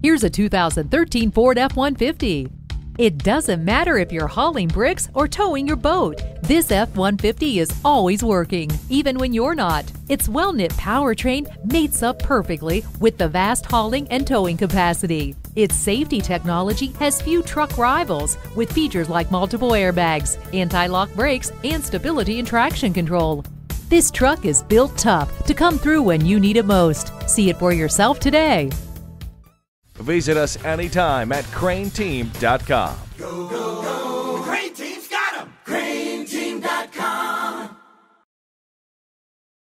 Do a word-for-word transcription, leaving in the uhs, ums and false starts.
Here's a two thousand thirteen Ford F one fifty. It doesn't matter if you're hauling bricks or towing your boat. This F one fifty is always working, even when you're not. Its well-knit powertrain mates up perfectly with the vast hauling and towing capacity. Its safety technology has few truck rivals, with features like multiple airbags, anti-lock brakes, and stability and traction control. This truck is built tough to come through when you need it most. See it for yourself today. Visit us anytime at crain team dot com. Go, go.